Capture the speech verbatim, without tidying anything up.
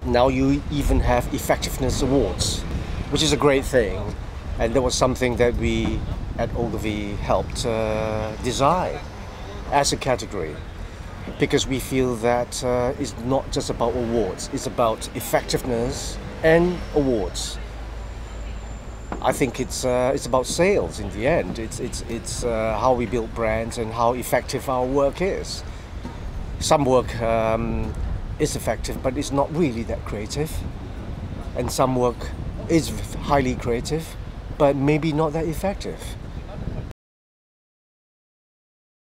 Now you even have effectiveness awards, which is a great thing. And that was something that we at Ogilvy helped uh, design as a category. Because we feel that uh, it's not just about awards, it's about effectiveness and awards. I think it's uh, it's about sales in the end. It's it's it's uh, how we build brands and how effective our work is. Some work um, is effective, but it's not really that creative, and some work is highly creative, but maybe not that effective.